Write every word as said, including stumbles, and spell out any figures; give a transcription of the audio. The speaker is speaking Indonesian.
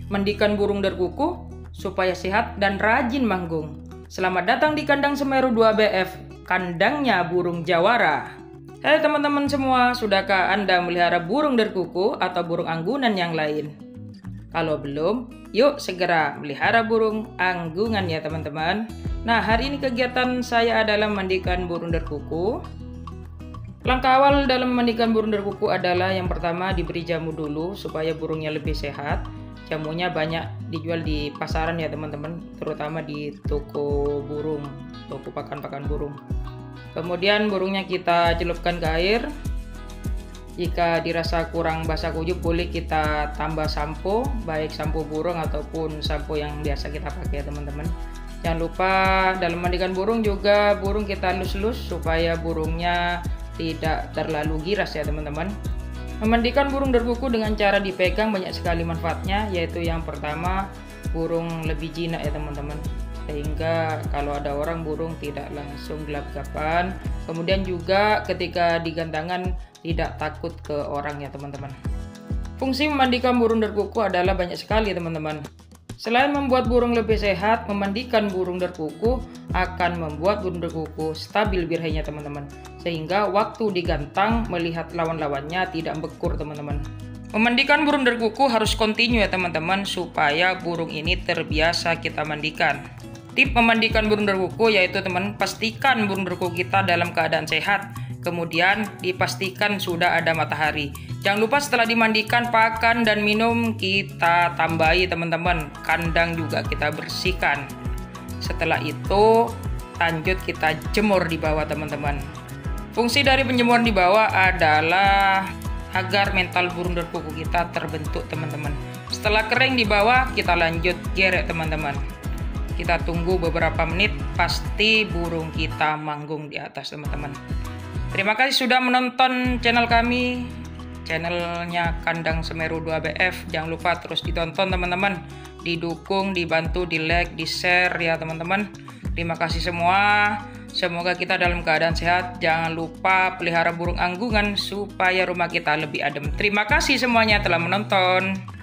mandikan burung derkuku supaya sehat dan rajin manggung. Selamat datang di Kandang Semeru dua B F, kandangnya burung jawara. Hai teman-teman semua, sudahkah Anda melihara burung derkuku atau burung anggunan yang lain? Kalau belum, yuk segera melihara burung anggungan ya teman-teman. Nah, hari ini kegiatan saya adalah mandikan burung derkuku. Langkah awal dalam memandikan burung derkuku adalah yang pertama diberi jamu dulu supaya burungnya lebih sehat. Jamunya banyak dijual di pasaran ya teman-teman, terutama di toko burung, toko pakan-pakan burung. Kemudian burungnya kita celupkan ke air. Jika dirasa kurang basah kuyup, boleh kita tambah sampo, baik sampo burung ataupun sampo yang biasa kita pakai ya teman-teman. Jangan lupa dalam mandikan burung juga burung kita elus-elus supaya burungnya tidak terlalu giras ya teman-teman. Memandikan burung derkuku dengan cara dipegang banyak sekali manfaatnya, yaitu yang pertama burung lebih jinak ya teman-teman, sehingga kalau ada orang burung tidak langsung gelap-gelapan. Kemudian juga ketika digantangan tidak takut ke orang ya teman-teman. Fungsi memandikan burung derkuku adalah banyak sekali teman-teman. Selain membuat burung lebih sehat, memandikan burung derkuku akan membuat burung derkuku stabil birainya teman-teman, sehingga waktu digantang melihat lawan-lawannya tidak bekur teman-teman. Memandikan burung derkuku harus kontinu ya teman-teman, supaya burung ini terbiasa kita mandikan. Tip memandikan burung derkuku yaitu teman, pastikan burung derkuku kita dalam keadaan sehat, kemudian dipastikan sudah ada matahari. Jangan lupa setelah dimandikan, pakan dan minum kita tambahi teman-teman. Kandang juga kita bersihkan. Setelah itu lanjut kita jemur di bawah teman-teman. Fungsi dari penjemuran di bawah adalah agar mental burung derkuku kita terbentuk teman-teman. Setelah kering di bawah, kita lanjut gerek teman-teman. Kita tunggu beberapa menit, pasti burung kita manggung di atas teman-teman. Terima kasih sudah menonton channel kami, channelnya Kandang Semeru dua B F. Jangan lupa terus ditonton teman-teman, didukung, dibantu, di like, di share ya teman-teman. Terima kasih semua, semoga kita dalam keadaan sehat. Jangan lupa pelihara burung anggungan supaya rumah kita lebih adem. Terima kasih semuanya telah menonton.